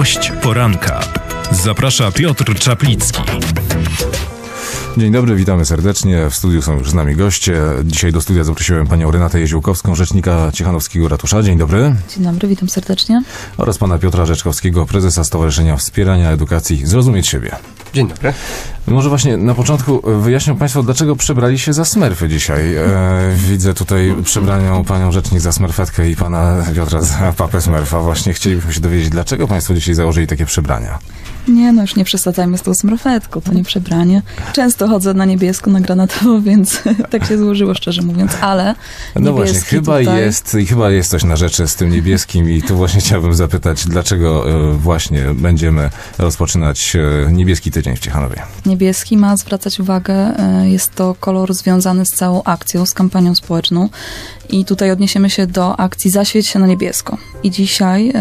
Gość poranka. Zaprasza Piotr Czaplicki. Dzień dobry, witamy serdecznie. W studiu są już z nami goście. Dzisiaj do studia zaprosiłem panią Renatę Jeziołkowską, rzecznika Ciechanowskiego Ratusza. Dzień dobry. Dzień dobry, witam serdecznie. Oraz pana Piotra Rzeczkowskiego, prezesa Stowarzyszenia Wspierania Edukacji Zrozumieć Siebie. Dzień dobry. Może właśnie na początku wyjaśnią państwo, dlaczego przebrali się za Smurfy dzisiaj. Widzę tutaj przebranią panią rzecznik za Smurfetkę i pana Piotra za papę Smurfa. Właśnie chcielibyśmy się dowiedzieć, dlaczego państwo dzisiaj założyli takie przebrania. Nie, no już nie przesadzajmy z tą smurfetką, to nie przebranie. Często chodzę na niebiesko, na granatowo, więc tak się złożyło, szczerze mówiąc, ale no właśnie, chyba jest coś na rzeczy z tym niebieskim i tu właśnie chciałbym zapytać, dlaczego właśnie będziemy rozpoczynać niebieski tydzień w Ciechanowie. Niebieski ma zwracać uwagę, jest to kolor związany z całą akcją, z kampanią społeczną i tutaj odniesiemy się do akcji Zaświeć się na niebiesko. I dzisiaj,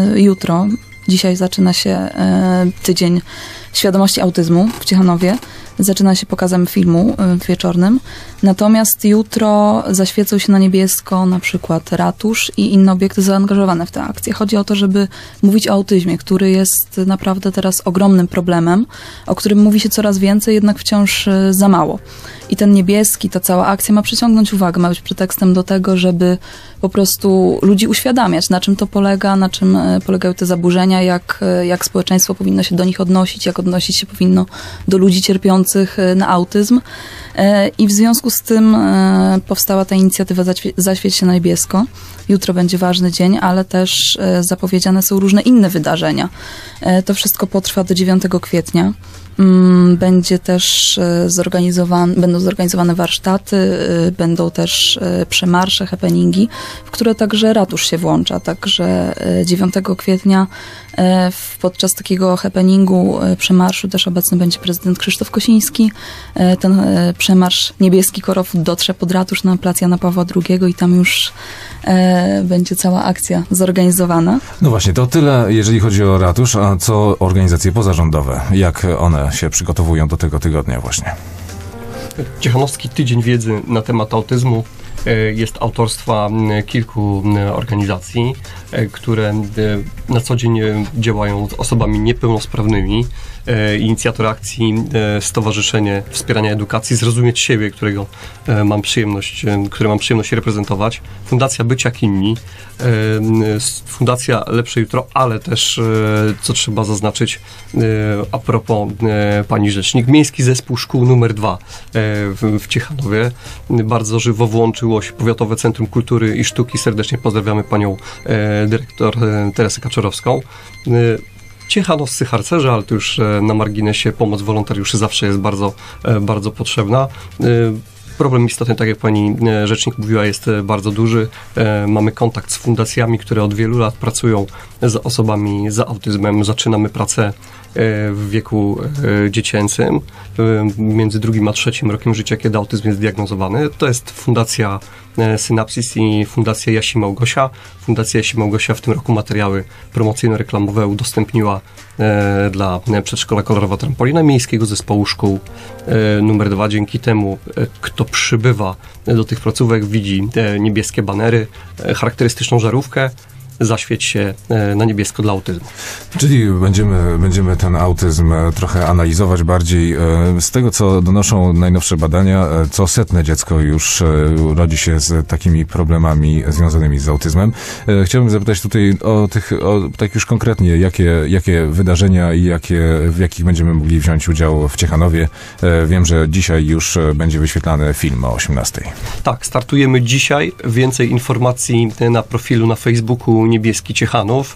Dzisiaj zaczyna się tydzień świadomości autyzmu w Ciechanowie. Zaczyna się pokazem filmu wieczornym. Natomiast jutro zaświecą się na niebiesko na przykład ratusz i inne obiekty zaangażowane w tę akcję. Chodzi o to, żeby mówić o autyzmie, który jest naprawdę teraz ogromnym problemem, o którym mówi się coraz więcej, jednak wciąż za mało. I ten niebieski, ta cała akcja ma przyciągnąć uwagę, ma być pretekstem do tego, żeby po prostu ludzi uświadamiać, na czym to polega, na czym polegają te zaburzenia, jak społeczeństwo powinno się do nich odnosić, jak odnosić się powinno do ludzi cierpiących na autyzm. I w związku z tym powstała ta inicjatywa Zaświeć się na niebiesko. Jutro będzie ważny dzień, ale też zapowiedziane są różne inne wydarzenia. To wszystko potrwa do 9 kwietnia. Będzie też będą zorganizowane warsztaty, będą też przemarsze, happeningi, w które także ratusz się włącza. Także 9 kwietnia podczas takiego happeningu, przemarszu też obecny będzie prezydent Krzysztof Kosiński. Ten przemarsz Niebieski Korów dotrze pod ratusz na plac Jana Pawła II i tam już będzie cała akcja zorganizowana. No właśnie, to tyle, jeżeli chodzi o ratusz, a co organizacje pozarządowe? Jak one się przygotowują do tego tygodnia właśnie? Ciechanowski Tydzień Wiedzy na temat autyzmu jest autorstwa kilku organizacji, które na co dzień działają z osobami niepełnosprawnymi. Inicjator akcji Stowarzyszenie Wspierania Edukacji Zrozumieć Siebie, które mam przyjemność reprezentować. Fundacja Być jak inni, Fundacja Lepsze Jutro, ale też, co trzeba zaznaczyć, a propos pani rzecznik, Miejski Zespół Szkół nr 2 w Ciechanowie bardzo żywo włączyło się Powiatowe Centrum Kultury i Sztuki. Serdecznie pozdrawiamy panią dyrektor Teresę Kaczorowską. Ciechanowscy harcerze, ale to już na marginesie, pomoc wolontariuszy zawsze jest bardzo, bardzo potrzebna. Problem istotny, tak jak pani rzecznik mówiła, jest bardzo duży. Mamy kontakt z fundacjami, które od wielu lat pracują z osobami z autyzmem. Zaczynamy pracę w wieku dziecięcym, między 2 a 3 rokiem życia, kiedy autyzm jest diagnozowany. To jest Fundacja Synapsis i Fundacja Jasi Małgosia. Fundacja Jasi Małgosia w tym roku materiały promocyjno-reklamowe udostępniła dla przedszkola Kolorowa Trampolina Miejskiego Zespołu Szkół nr 2. Dzięki temu, kto przybywa do tych placówek, widzi te niebieskie banery, charakterystyczną żarówkę, Zaświeć się na niebiesko dla autyzmu. Czyli będziemy ten autyzm trochę analizować bardziej. Z tego, co donoszą najnowsze badania, co 100 dziecko już rodzi się z takimi problemami związanymi z autyzmem. Chciałbym zapytać tutaj tak już konkretnie, jakie wydarzenia i w jakich będziemy mogli wziąć udział w Ciechanowie. Wiem, że dzisiaj już będzie wyświetlany film o 18:00. Tak, startujemy dzisiaj. Więcej informacji na profilu na Facebooku Niebieski Ciechanów.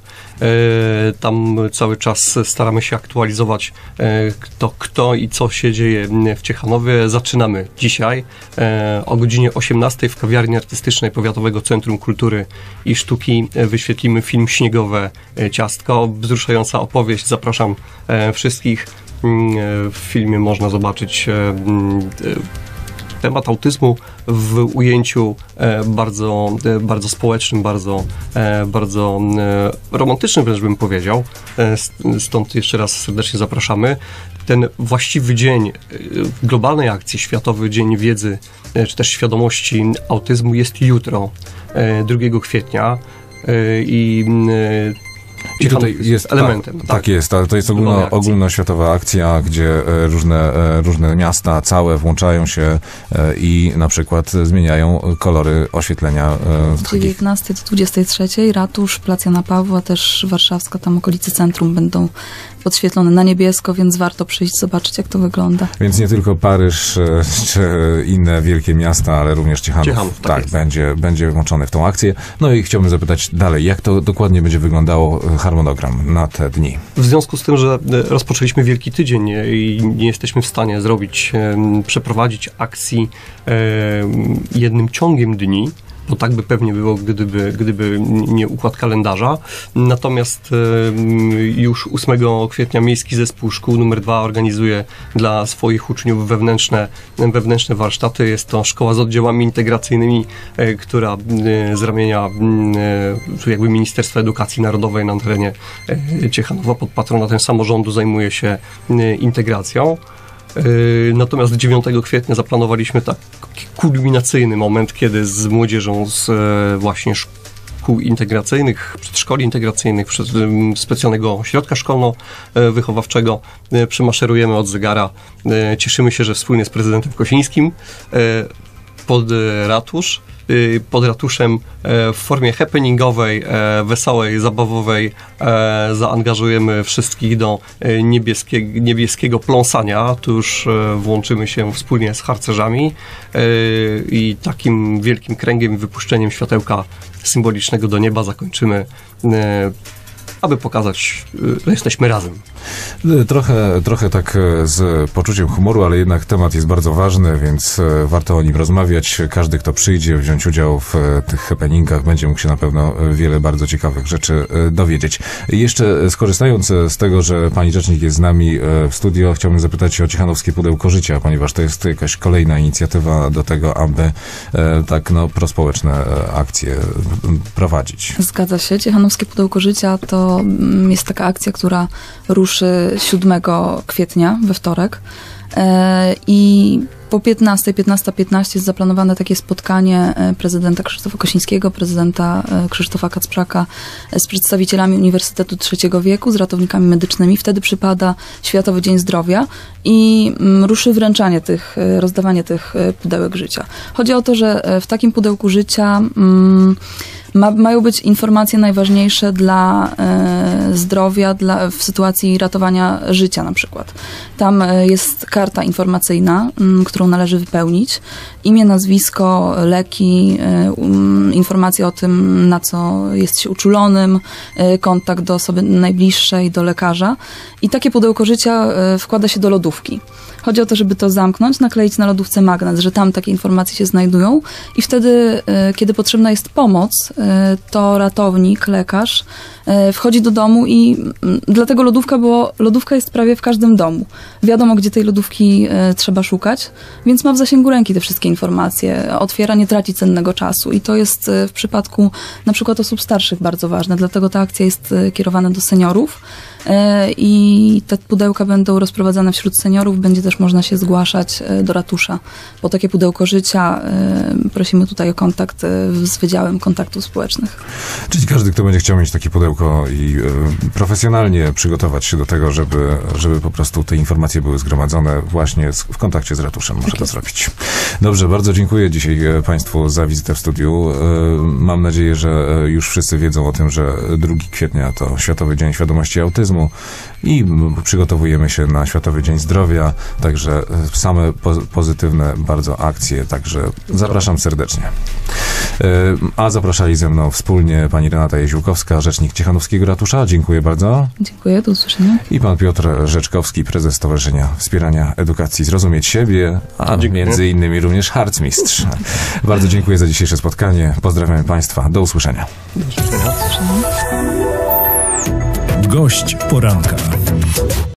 Tam cały czas staramy się aktualizować kto i co się dzieje w Ciechanowie. Zaczynamy dzisiaj o godzinie 18:00 w kawiarni artystycznej Powiatowego Centrum Kultury i Sztuki. Wyświetlimy film Śniegowe Ciastko. Wzruszająca opowieść. Zapraszam wszystkich. W filmie można zobaczyć temat autyzmu w ujęciu bardzo społecznym, bardzo romantycznym, wręcz bym powiedział. Stąd jeszcze raz serdecznie zapraszamy. Ten właściwy dzień globalnej akcji, Światowy Dzień Wiedzy, czy też Świadomości Autyzmu jest jutro, 2 kwietnia. I tutaj jest elementem. Tak jest, ale to jest ogólnoświatowa akcja, gdzie różne miasta całe włączają się i na przykład zmieniają kolory oświetlenia. Z 19 do 23 ratusz, Plac Jana Pawła, też warszawska, tam okolice centrum będą podświetlone na niebiesko, więc warto przyjść, zobaczyć, jak to wygląda. Więc nie tylko Paryż czy inne wielkie miasta, ale również Ciechanów tak będzie włączony w tą akcję. No i chciałbym zapytać dalej, jak to dokładnie będzie wyglądało harmonogram na te dni? W związku z tym, że rozpoczęliśmy Wielki Tydzień i nie jesteśmy w stanie przeprowadzić akcji jednym ciągiem dni, bo tak by pewnie było, gdyby nie układ kalendarza. Natomiast już 8 kwietnia Miejski Zespół Szkół nr 2 organizuje dla swoich uczniów wewnętrzne warsztaty. Jest to szkoła z oddziałami integracyjnymi, która z ramienia jakby Ministerstwa Edukacji Narodowej na terenie Ciechanowa pod patronatem samorządu zajmuje się integracją. Natomiast 9 kwietnia zaplanowaliśmy taki kulminacyjny moment, kiedy z młodzieżą z właśnie szkół integracyjnych, przedszkoli integracyjnych, specjalnego ośrodka szkolno-wychowawczego przemaszerujemy od zegara. Cieszymy się, że wspólnie z prezydentem Kosińskim pod ratusz. Pod ratuszem w formie happeningowej, wesołej, zabawowej zaangażujemy wszystkich do niebieskiego pląsania. Tu już włączymy się wspólnie z harcerzami i takim wielkim kręgiem i wypuszczeniem światełka symbolicznego do nieba zakończymy, aby pokazać, że jesteśmy razem. Trochę tak z poczuciem humoru, ale jednak temat jest bardzo ważny, więc warto o nim rozmawiać. Każdy, kto przyjdzie wziąć udział w tych happeningach, będzie mógł się na pewno wiele bardzo ciekawych rzeczy dowiedzieć. Jeszcze skorzystając z tego, że pani rzecznik jest z nami w studio, chciałbym zapytać o Ciechanowskie Pudełko Życia, ponieważ to jest jakaś kolejna inicjatywa do tego, aby prospołeczne akcje prowadzić. Zgadza się. Ciechanowskie Pudełko Życia to jest taka akcja, która ruszy 7 kwietnia we wtorek i po 15:15 jest zaplanowane takie spotkanie prezydenta Krzysztofa Kosińskiego, prezydenta Krzysztofa Kacpraka z przedstawicielami Uniwersytetu Trzeciego Wieku, z ratownikami medycznymi. Wtedy przypada Światowy Dzień Zdrowia i ruszy wręczanie rozdawanie tych pudełek życia. Chodzi o to, że w takim pudełku życia mają być informacje najważniejsze dla zdrowia, w sytuacji ratowania życia na przykład. Tam jest karta informacyjna, którą należy wypełnić. Imię, nazwisko, leki, informacje o tym, na co jest się uczulonym, kontakt do osoby najbliższej, do lekarza. I takie pudełko życia wkłada się do lodówki. Chodzi o to, żeby to zamknąć, nakleić na lodówce magnes, że tam takie informacje się znajdują i wtedy, kiedy potrzebna jest pomoc, to ratownik, lekarz wchodzi do domu i dlatego lodówka, bo lodówka jest prawie w każdym domu. Wiadomo, gdzie tej lodówki trzeba szukać, więc ma w zasięgu ręki te wszystkie informacje. Otwiera, nie traci cennego czasu i to jest w przypadku na przykład osób starszych bardzo ważne, dlatego ta akcja jest kierowana do seniorów i te pudełka będą rozprowadzane wśród seniorów, będzie też można się zgłaszać do ratusza po takie pudełko życia. Prosimy tutaj o kontakt z Wydziałem Kontaktów Społecznych. Czyli każdy, kto będzie chciał mieć takie pudełko i profesjonalnie przygotować się do tego, żeby po prostu te informacje były zgromadzone właśnie w kontakcie z ratuszem, może to zrobić. Dobrze, bardzo dziękuję dzisiaj Państwu za wizytę w studiu. Mam nadzieję, że już wszyscy wiedzą o tym, że 2 kwietnia to Światowy Dzień Świadomości Autyzmu i przygotowujemy się na Światowy Dzień Zdrowia, także same pozytywne bardzo akcje, także zapraszam serdecznie. A zapraszali ze mną wspólnie pani Renata Jeziłkowska, rzecznik Ciechanowskiego Ratusza. Dziękuję bardzo. Dziękuję, do usłyszenia. I pan Piotr Rzeczkowski, prezes Stowarzyszenia Wspierania Edukacji Zrozumieć Siebie, a między innymi również harcmistrz. Bardzo dziękuję za dzisiejsze spotkanie. Pozdrawiam Państwa. Do usłyszenia. Do usłyszenia. Gość poranka.